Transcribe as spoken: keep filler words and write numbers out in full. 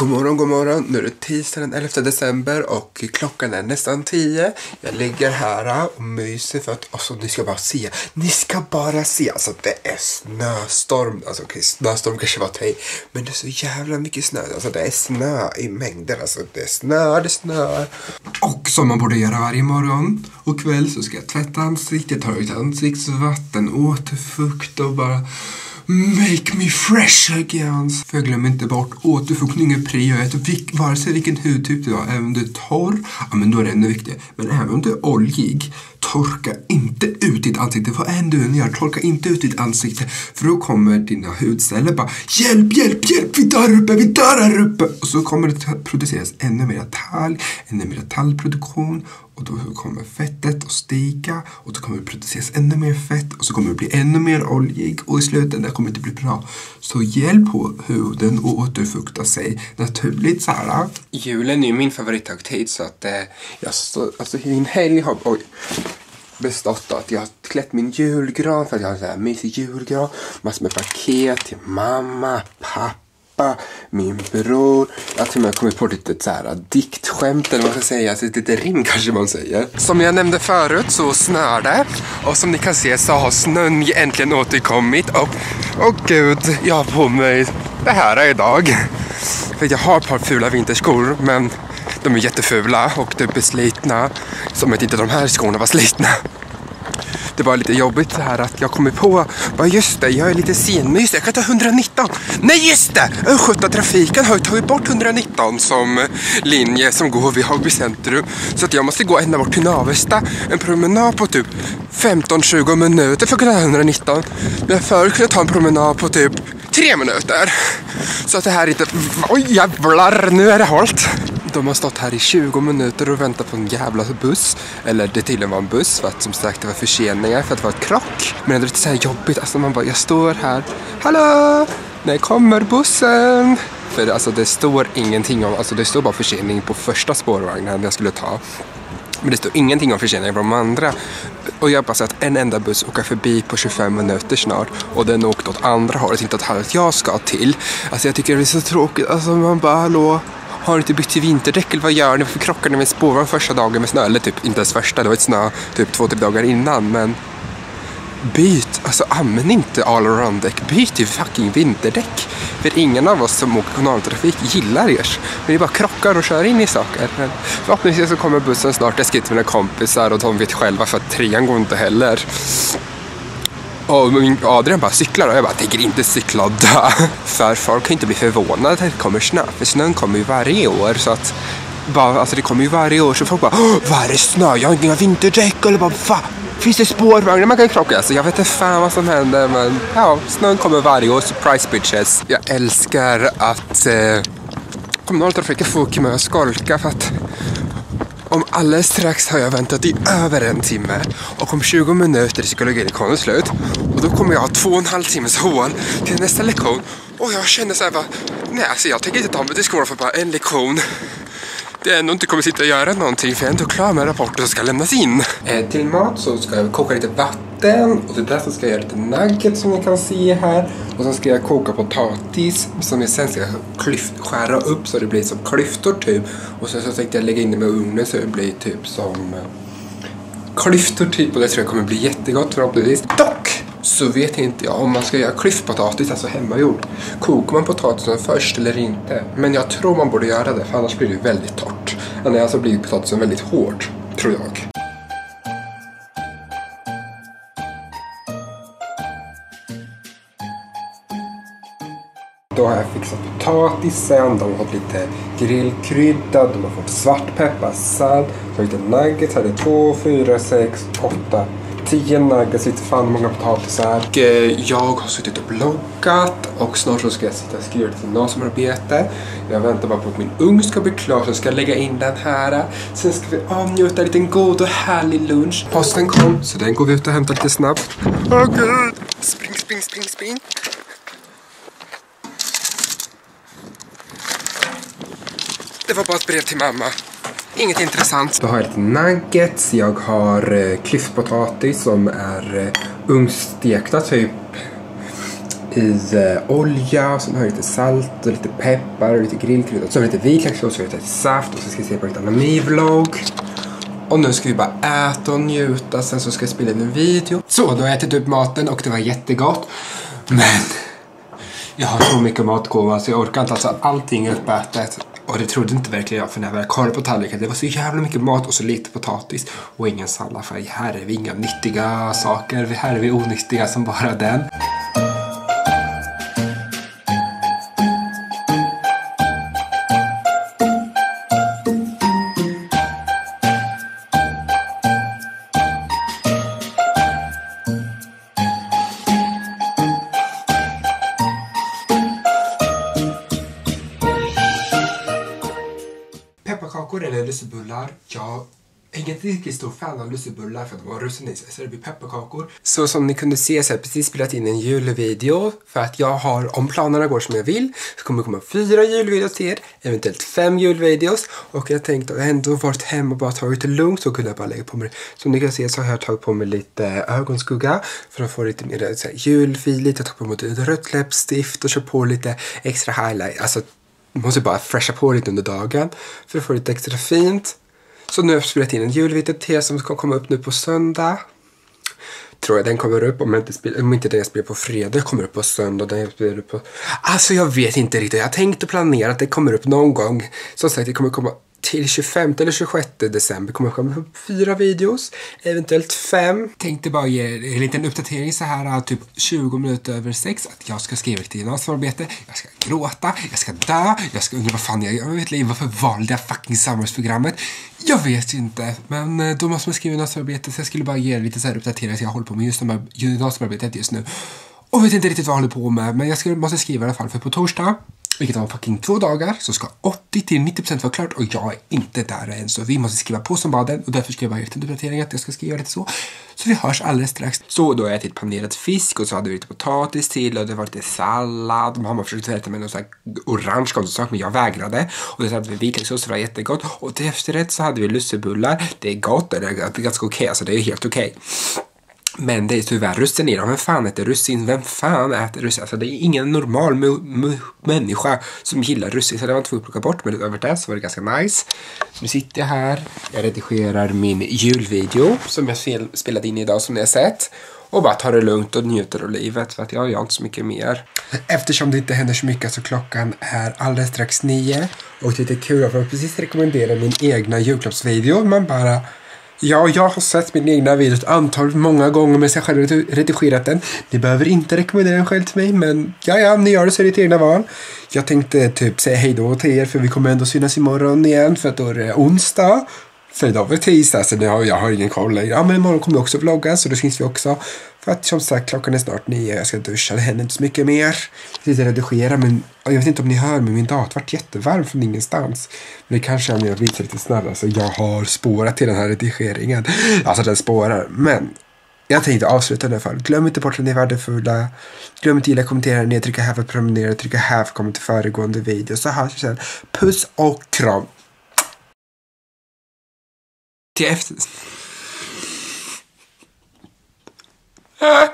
God morgon, god morgon. Nu är det tisdag den elfte december och klockan är nästan tio. Jag ligger här och myser för att alltså, ni ska bara se. Ni ska bara se. Alltså det är snöstorm. Alltså okej, snöstorm kanske var tej. Men det är så jävla mycket snö. Alltså det är snö i mängder. Alltså det är snö, det är snö. Och som man borde göra varje morgon och kväll så ska jag tvätta ansiktet, ta ut ansiktsvatten, återfukta och bara... Make me fresh again. För jag glömmer inte bort återfuktning är prio ett. Vare sig vilken hudtyp du har. Även om du är torr, ja men då är det ännu viktigare. Men även om du är oljig, torka inte ut ditt ansikte. Vad än du än gör, torka inte ut ditt ansikte. För då kommer dina hudceller bara hjälp, hjälp, hjälp, vi dör uppe, vi dör här uppe. Och så kommer det produceras ännu mer talg, ännu mer tallproduktion. Och då kommer fettet att stiga. Och då kommer det produceras ännu mer fett. Och så kommer det bli ännu mer oljig. Och i slutändan kommer det bli bra. Så hjälp på huden och återfukta sig naturligt så här. Julen är min favorithögtid. Så att eh, jag så, alltså min helg har oj, bestått av att jag har klätt min julgran. För att jag har en sån här mysig julgran. Massor med paket till mamma, pappa. Min bror. Jag tror jag kommit på lite så här diktskämt eller vad man ska säga, alltså lite rim kanske man säger. Som jag nämnde förut så snör det. Och som ni kan se så har snön äntligen återkommit. Och, och gud, jag har på mig det här idag. För jag har ett par fula vinterskor, men de är jättefula och de är slitna. Som att inte de här skorna var slitna. Det var lite jobbigt så här att jag kommer på, bara just det, jag är lite senmys, jag kan ta etthundranitton. Nej just det, Östgöta trafiken har tagit bort etthundranitton som linje som går vid Hagby centrum. Så att jag måste gå ända bort till Navesta, en promenad på typ femton till tjugo minuter för att kunna ta etthundranitton. Men förut kunde jag ta en promenad på typ tre minuter. Så att det här är inte, oj jävlar, nu är det halt. De har stått här i tjugo minuter och väntat på en jävla buss. Eller det till och med var en buss för att som sagt det var förseningar för att det var ett krock. Men det är lite så här jobbigt. Alltså man bara, jag står här. Hallå! När kommer bussen? För alltså det står ingenting om, alltså det står bara försening på första spårvagnen jag skulle ta. Men det står ingenting om förseningar på de andra. Och jag bara så att en enda buss åker förbi på tjugofem minuter snart. Och den åkte åt andra hållet, inte åt hållet jag ska till. Alltså jag tycker det är så tråkigt. Alltså man bara, hallå? Har inte bytt till vinterdäck eller vad gör ni? För krockade med spårvagn första dagen med snö. Eller typ inte ens första, det var ett snö typ två, tre dagar innan. Men byt, alltså använd inte all-around-däck. Byt till fucking vinterdäck. För ingen av oss som åker kommunaltrafik gillar er. Men det är bara krockar och kör in i saker. Men förhoppningsvis så kommer bussen snart. Jag ska till mina kompisar och de vet själva för att trean går inte heller. Och Adrian bara cyklar och jag bara tänker inte cykla dö. För folk kan inte bli förvånade att det kommer snö. För snön kommer ju varje år så att bara, alltså det kommer ju varje år så folk bara vad är det snö? Jag har inga vinterdäck eller bara va? Finns det spårvagnar man kan krocka? Alltså jag vet inte fan vad som händer men ja, snön kommer varje år, surprise bitches. Jag älskar att eh, kommunaltrafiken får åka med och skolka för att om alldeles strax har jag väntat i över en timme. Och om tjugo minuter ska lektionen slut. Och då kommer jag ha två och en halv timmes hål till nästa lektion. Och jag känner så här bara, nej alltså jag tänker inte ta mig till skolan för bara en lektion. Det är ändå inte kommer sitta och göra någonting för jag är ändå klar med rapporten som ska lämnas in. Eh, till mat så ska jag koka lite vatten. Och till det så ska jag göra lite nuggets som ni kan se här. Och sen ska jag koka potatis som jag sen ska klyft, skära upp så det blir som klyftor typ. Och sen så tänkte jag lägga in det med ugnen så det blir typ som klyftor typ. Och det tror jag kommer bli jättegott förhoppningsvis. Dock så vet inte jag om man ska göra klyftpotatis, alltså hemmagjord. Kokar man potatisen först eller inte? Men jag tror man borde göra det för annars blir det väldigt torrt. Annars alltså blir potatisen väldigt hård, tror jag. Då har jag fixat potatisen, de har fått lite grillkrydda, de har fått svartpepparsallad, så lite nuggets, här är två, fyra, sex, åtta, tio nuggets, lite fan många potatisar. Och jag har suttit och bloggat och snart så ska jag sitta och skriva lite gymnasiearbete. Jag väntar bara på att min ung ska bli klar så ska jag lägga in den här. Sen ska vi avnjuta en liten god och härlig lunch. Posten kom så den går vi ut och hämtar lite snabbt. Åh oh, gud! Spring, spring, spring, spring. Det var bara ett brev till mamma. Inget intressant. Då har jag lite nuggets. Jag har eh, klyftpotatis som är eh, ugnstekta typ i eh, olja. Så nu har jag lite salt och lite peppar och lite grillkrydda. Så har jag lite vitlökssås och lite saft. Och så ska vi se på lite anami-vlogg. Och nu ska vi bara äta och njuta. Sen så ska jag spela in en video. Så, då har jag ätit upp maten och det var jättegott. Men jag har så mycket matkoma så jag orkar inte. Alltså allting är uppätet. Och det trodde inte verkligen jag, för när jag var kvar på tallriken. Det var så jävla mycket mat och så lite potatis. Och ingen sallad, för här är vi inga nyttiga saker. Här är vi onyttiga som bara den. Pepparkakor eller lussebullar. Jag är inte riktigt stor fan av lussebullar för att de har russin i sig, så det blir pepparkakor. Så som ni kunde se så har jag precis spelat in en julvideo för att jag har, om planerna går som jag vill, så kommer det komma fyra julvideos till er, eventuellt fem julvideos. Och jag tänkte att jag ändå varit hem och bara tagit det lugnt så kunde jag bara lägga på mig. Som ni kan se så har jag tagit på mig lite ögonskugga för att få lite mer så här, julfiligt. Jag tar på mig lite rött läppstift och kör på lite extra highlight. Alltså måste bara fresha på lite under dagen för att få lite extra fint. Så nu har jag spelat in en julvideo till som ska komma upp nu på söndag. Tror jag den kommer upp, om, jag inte, spel, om inte den jag spelar på fredag kommer upp på söndag. Den jag spelar upp på... Alltså jag vet inte riktigt. Jag tänkte planera att det kommer upp någon gång. Som sagt, det kommer komma till tjugofemte eller tjugosjätte december. Kommer komma upp fyra videos. Eventuellt fem. Tänkte bara ge en liten uppdatering så här. Typ tjugo minuter över sex. Att jag ska skriva ett gymnasiearbete. Jag ska gråta. Jag ska dö. Jag ska undra vad fan jag gör. Jag vet inte varför valde jag fucking samhällsprogrammet. Jag vet inte. Men då måste man skriva gymnasiearbete. Så jag skulle bara ge lite så här uppdatering. Så jag håller på med just de här gymnasiearbetet just nu. Och vet inte riktigt vad jag håller på med. Men jag skulle, måste skriva i alla fall. För på torsdag, vilket var fucking två dagar, så ska åttio till nittio procent vara klart. Och jag är inte där än. Så vi måste skriva på som baden. Och därför ska jag bara göra en uppdatering att jag ska skriva lite så. Så vi hörs alldeles strax. Så då har jag ätit panerad fisk. Och så hade vi lite potatis till. Och det var lite sallad. Mamma försökte äta med någon sån här orange konstsak. Men jag vägrade. Och så hade vi vitlökssås. Så det var jättegott. Och till efterrätt så hade vi lussebullar. Det är gott. Det är ganska okej. Alltså det är helt okej. Men det är tyvärr russin i dem. Vem fan äter russin? Vem fan äter russin? Alltså det är ingen normal människa som gillar russin. Så det var inte för att plocka bort. Men över det så var det ganska nice. Så nu sitter jag här. Jag redigerar min julvideo. Som jag spelade in idag som ni har sett. Och bara tar det lugnt och njuter av livet. För att jag gör inte så mycket mer. Eftersom det inte händer så mycket så klockan är alldeles strax nio. Och det är lite kul för att precis rekommendera min egna julklappsvideo. Man bara... Ja, jag har sett min egna video ett antal många gånger men jag har själv redigerat den. Ni behöver inte rekommendera den själv till mig, men ja, ja, ni gör det så är det egna val. Jag tänkte typ säga hej då till er för vi kommer ändå synas imorgon igen för att då är det onsdag. För idag var det tisdag så jag, jag har ingen koll längre. Ja, men imorgon kommer jag också vlogga så då syns vi också. För att som sagt, klockan är snart nio. Jag ska duscha, det händer inte så mycket mer. Jag sitter och redigerar, men jag vet inte om ni hör, men min dator har varit jättevarm från ingenstans. Men det kanske är om jag visar lite snabbt. Så jag har spårat till den här redigeringen. Alltså den spårar. Men jag tänkte avsluta i alla fall. Glöm inte bort att ni är värdefulla. Glöm inte att gilla, kommentera ner, trycka här för att prenumerera, trycka här för att komma till föregående video. Så hörs vi sen. Puss och kram. Till efter...